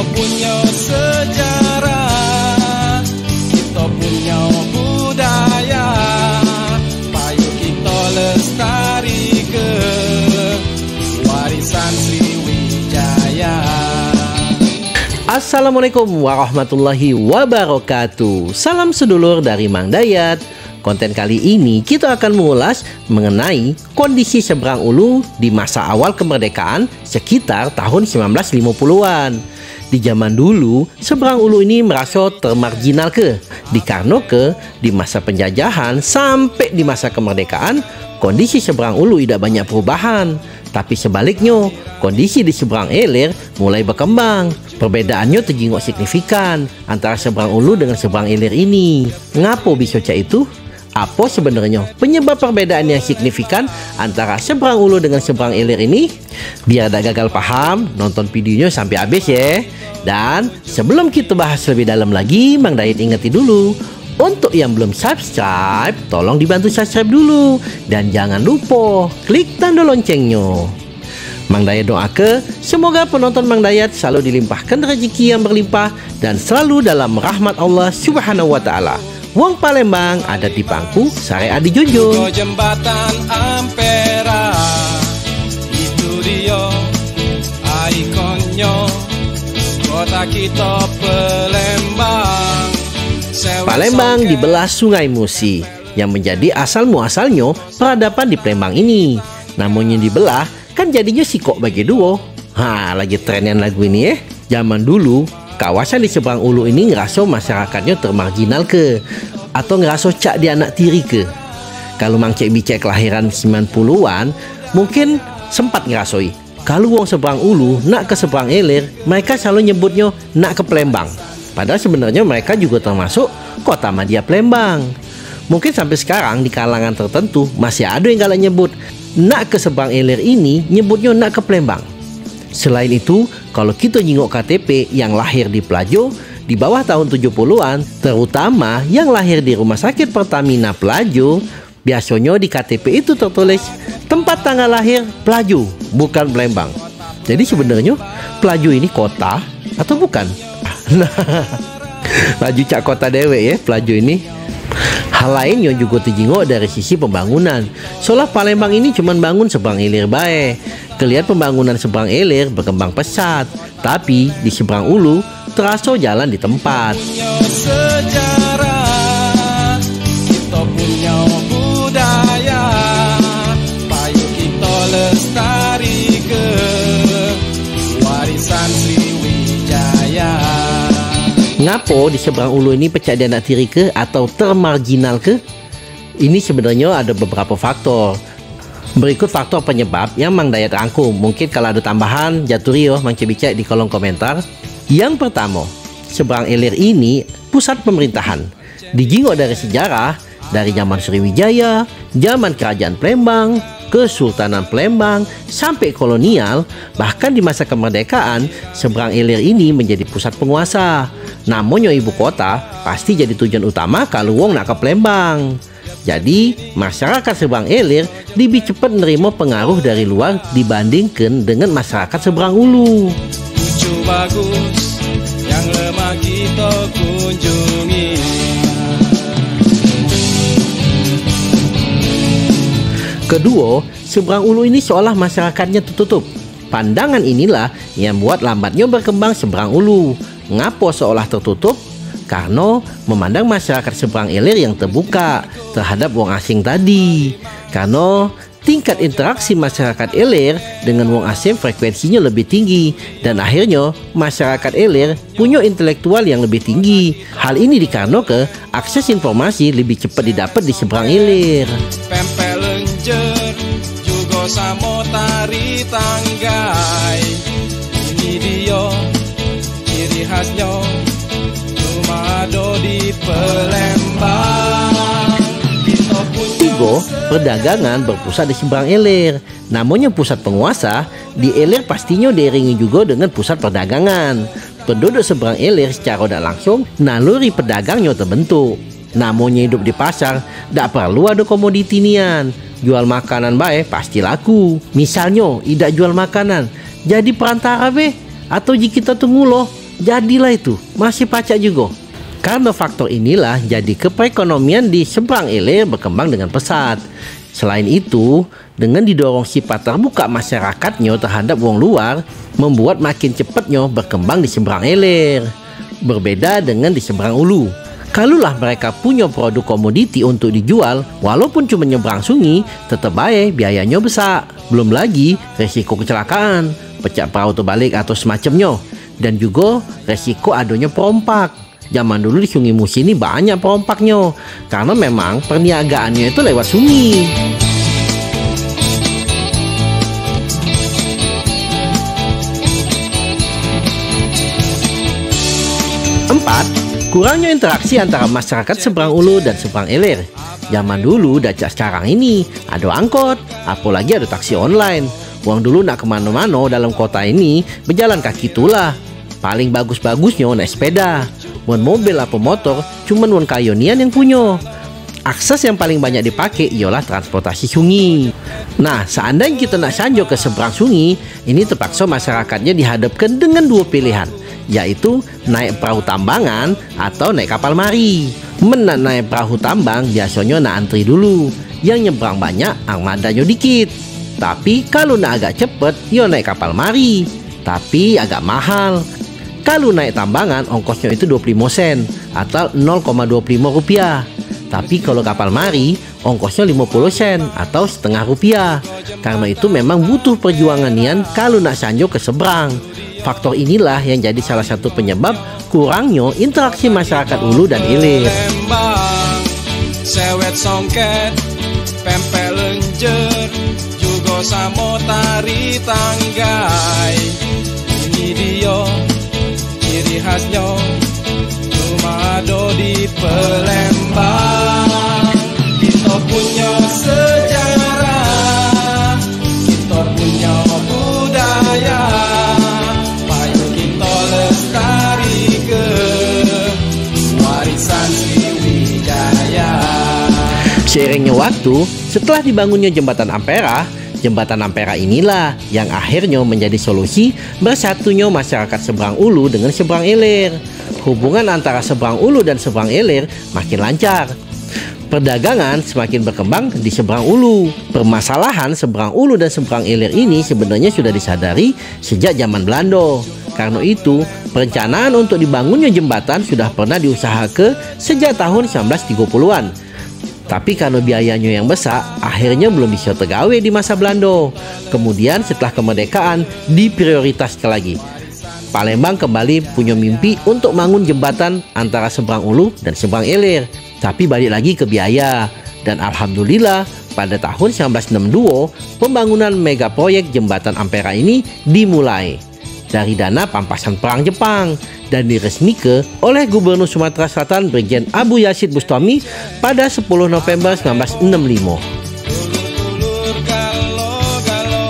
punya sejarah, kita punya budaya, payu kita lestari ke warisan Sriwijaya. Assalamualaikum warahmatullahi wabarakatuh. Salam sedulur dari Mang Dayat. Konten kali ini kita akan mengulas mengenai kondisi Seberang Ulu di masa awal kemerdekaan sekitar tahun 1950-an. Di zaman dulu, Seberang Ulu ini merasa termarginal dikarenakan di masa penjajahan sampai di masa kemerdekaan, kondisi Seberang Ulu tidak banyak perubahan. Tapi sebaliknya, kondisi di seberang Ilir mulai berkembang. Perbedaannya terjenguk signifikan antara Seberang Ulu dengan seberang Ilir ini. Ngapo bisa cak itu? Apa sebenarnya penyebab perbedaan yang signifikan antara Seberang Ulu dengan seberang Ilir ini? Biar tak gagal paham, nonton videonya sampai habis ya. Dan sebelum kita bahas lebih dalam lagi, Mang Dayat ingeti dulu, untuk yang belum subscribe, tolong dibantu subscribe dulu. Dan jangan lupa klik tanda loncengnya. Mang Dayat doakan semoga penonton Mang Dayat selalu dilimpahkan rezeki yang berlimpah dan selalu dalam rahmat Allah Subhanahu wa Ta'ala. Wong Palembang ada di pangku syariat dijunjung. Jembatan Ampera, itu dia ikonnya kota kita Palembang. Palembang dibelah Sungai Musi yang menjadi asal muasalnya peradaban di Palembang ini. Namun yang dibelah kan jadinya sikok bagi dua. Lagi trennya lagu ini ya. Zaman dulu kawasan di Seberang Ulu ini ngerasa masyarakatnya termarginal atau ngerasa cak di anak tiri Kalau Mang Cek Bicek kelahiran 90-an mungkin sempat ngerasoi kalau wong Seberang Ulu nak ke seberang Ilir, mereka selalu nyebutnya nak ke Palembang. Padahal sebenarnya mereka juga termasuk kota Madya Palembang. Mungkin sampai sekarang di kalangan tertentu masih ada yang galak nyebut nak ke seberang Ilir ini nyebutnya nak ke Palembang. Selain itu, kalau kita nyingok KTP yang lahir di Pelajo di bawah tahun 70-an, terutama yang lahir di Rumah Sakit Pertamina Pelajo, biasanya di KTP itu tertulis tempat tanggal lahir Pelajo, bukan Palembang. Jadi sebenarnya Pelajo ini kota atau bukan? Nah, Pelajo cak kota dewe ya Pelajo ini. Hal lain yang juga dijengok dari sisi pembangunan. Soalnya Palembang ini cuma bangun seberang Ilir bae. Kelihatan pembangunan seberang Ilir berkembang pesat, tapi di Seberang Ulu terasa jalan di tempat. Sejarah, kita punya budaya, payu kita lestari ke warisan Sriwijaya. Ngapo di Seberang Ulu ini pecah di anak tiri atau termarginal Ini sebenarnya ada beberapa faktor. Berikut faktor penyebab yang Mang Dayat rangkum. Mungkin kalau ada tambahan jaturi Mang Cek Bicek di kolom komentar. Yang pertama, Seberang Ilir ini pusat pemerintahan. Dijingok dari sejarah, dari zaman Sriwijaya, zaman Kerajaan Palembang, Kesultanan Palembang, sampai kolonial. Bahkan di masa kemerdekaan, Seberang Ilir ini menjadi pusat penguasa. Namun ibu kota pasti jadi tujuan utama kalau wong nak ke Palembang. Jadi masyarakat Seberang Ilir lebih cepat menerima pengaruh dari luar dibandingkan dengan masyarakat Seberang Ulu. Lucu bagus yang lemah kita kunjungi. Kedua, Seberang Ulu ini seolah masyarakatnya tertutup. Pandangan inilah yang membuat lambatnya berkembang Seberang Ulu. Ngapo seolah tertutup? Karena memandang masyarakat Seberang Ilir yang terbuka terhadap wong asing tadi. Karena tingkat interaksi masyarakat Ilir dengan wong asing frekuensinya lebih tinggi, dan akhirnya masyarakat Ilir punya intelektual yang lebih tinggi. Hal ini dikarenakan akses informasi lebih cepat didapat di Seberang Ilir. Pempel lenjer juga samo tari tanggai. Ini dia ciri khasnya cuma ada di Palembang. Tiga, perdagangan berpusat di Seberang Ilir. Namanya pusat penguasa, di Ilir pastinya diiringi juga dengan pusat perdagangan. Penduduk Seberang Ilir secara tidak langsung naluri pedagangnya terbentuk. Namanya hidup di pasar, tidak perlu ada komoditi nian. Jual makanan baik pasti laku. Misalnya tidak jual makanan, jadi perantara atau jika kita tunggu loh jadilah itu masih pacak juga. Karena faktor inilah jadi perekonomian di seberang ilir berkembang dengan pesat. Selain itu, dengan didorong sifat terbuka masyarakatnya terhadap wong luar, membuat makin cepatnya berkembang di seberang ilir. Berbeda dengan di seberang ulu. Kalulah mereka punya produk komoditi untuk dijual, walaupun cuma nyebrang sungai, tetap baik biayanya besar. Belum lagi resiko kecelakaan, pecah perahu terbalik atau semacamnya. Dan juga resiko adanya perompak. Zaman dulu di Sungai Musi ini banyak perompaknya, karena memang perniagaannya itu lewat sungai. 4. Kurangnya interaksi antara masyarakat seberang ulu dan seberang ilir. Zaman dulu dacak sekarang ini ada angkot, apalagi ada taksi online. Uang dulu nak kemana-mana dalam kota ini berjalan kaki itulah. Paling bagus-bagusnya naik sepeda. Wan mobil apa motor, cuman wan kayonian yang punya. Akses yang paling banyak dipakai ialah transportasi sungai. Nah, seandainya kita nak sanjo ke seberang sungai, ini terpaksa masyarakatnya dihadapkan dengan dua pilihan, yaitu naik perahu tambangan atau naik kapal mari. Naik perahu tambang biasanya nak antri dulu, yang nyebrang banyak, armadanya dikit. Tapi kalau nak agak cepet, yo naik kapal mari, tapi agak mahal. Kalau naik tambangan, ongkosnya itu 25 sen atau 0,25 rupiah. Tapi kalau kapal mari, ongkosnya 50 sen atau setengah rupiah. Karena itu memang butuh perjuangan nian kalau nak sanjo ke seberang. Faktor inilah yang jadi salah satu penyebab kurangnya interaksi masyarakat ulu dan ilir. Sewet songket, pempek lenjer, juga samo tari tanggai. Ini dia ciri khasnya, cuma ada di Palembang. Kita punya sejarah, kita punya budaya, ayo kita lestarikan warisan Sriwijaya. Seiringnya waktu, setelah dibangunnya jembatan Ampera, jembatan Ampera inilah yang akhirnya menjadi solusi bersatunya masyarakat seberang ulu dengan seberang ilir. Hubungan antara seberang ulu dan seberang ilir makin lancar. Perdagangan semakin berkembang di seberang ulu. Permasalahan seberang ulu dan seberang ilir ini sebenarnya sudah disadari sejak zaman Belanda. Karena itu, perencanaan untuk dibangunnya jembatan sudah pernah diusahakan sejak tahun 1930-an. Tapi karena biayanya yang besar, akhirnya belum bisa tergawe di masa Belanda. Kemudian setelah kemerdekaan, diprioritaskan lagi. Palembang kembali punya mimpi untuk bangun jembatan antara seberang ulu dan seberang ilir. Tapi balik lagi ke biaya. Dan alhamdulillah, pada tahun 1962, pembangunan mega proyek jembatan Ampera ini dimulai dari dana pampasan perang Jepang dan diresmikan oleh Gubernur Sumatera Selatan Brigjen Abu Yazid Bustami pada 10 November 1965. Dulur-dulur galo-galo,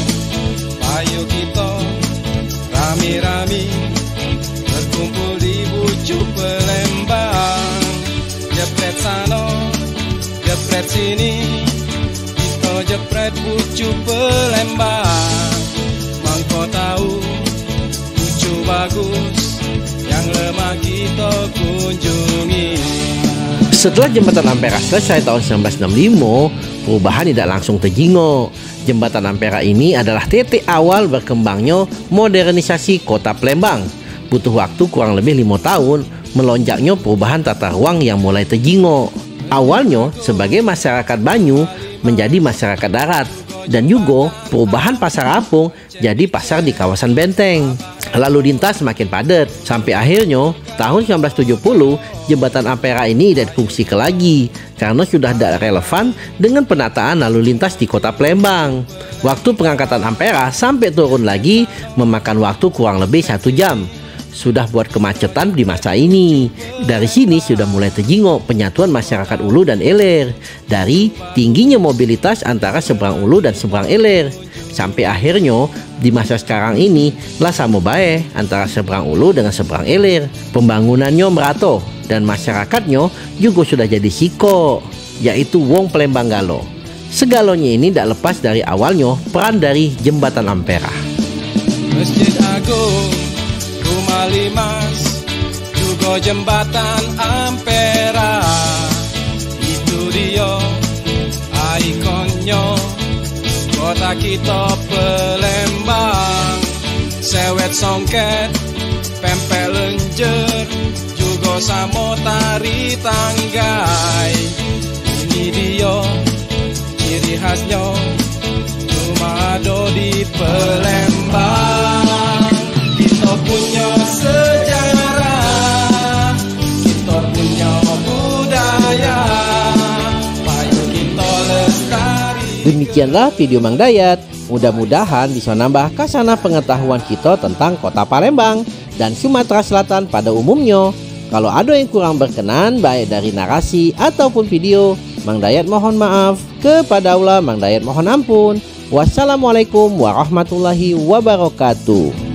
ayo kita rami-rami berkumpul di Bucu Palembang. Jepret sana, jepret sini, kita jepret Bucu Palembang. Mangko tahu Bucu bagus, yang lemah kita kunjungi. Setelah jembatan Ampera selesai tahun 1965, perubahan tidak langsung terjingo. Jembatan Ampera ini adalah titik awal berkembangnya modernisasi kota Palembang. Butuh waktu kurang lebih 5 tahun melonjaknya perubahan tata ruang yang mulai terjingo. Awalnya sebagai masyarakat Banyu menjadi masyarakat darat, dan juga perubahan pasar apung jadi pasar di kawasan Benteng. Lalu lintas semakin padat sampai akhirnya tahun 1970 jembatan Ampera ini tidak difungsikan lagi karena sudah tidak relevan dengan penataan lalu lintas di kota Palembang. Waktu pengangkatan Ampera sampai turun lagi memakan waktu kurang lebih 1 jam. Sudah buat kemacetan di masa ini. Dari sini sudah mulai terjingo penyatuan masyarakat ulu dan ilir dari tingginya mobilitas antara seberang ulu dan seberang ilir. Sampai akhirnya di masa sekarang ini lah sama baik antara seberang ulu dengan seberang ilir. Pembangunannya merata dan masyarakatnya juga sudah jadi siko, yaitu wong Palembang Galo. Segalanya ini tidak lepas dari awalnya peran dari jembatan Ampera. Masjid Agung, Rumah Kalimas, juga jembatan Ampera. Itu dia ikonnya kota kita Palembang. Sewet songket, pempek lenjer, juga samo tari tanggai. Ini dia ciri khasnya, cuma ada di Palembang. Kita punya sejarah, kita punya budaya, ayo kita lestari. Demikianlah video Mang Dayat. Mudah-mudahan bisa nambah kasana pengetahuan kita tentang kota Palembang dan Sumatera Selatan pada umumnya. Kalau ada yang kurang berkenan baik dari narasi ataupun video, Mang Dayat mohon maaf. Kepada Allah Mang Dayat mohon ampun. Wassalamualaikum warahmatullahi wabarakatuh.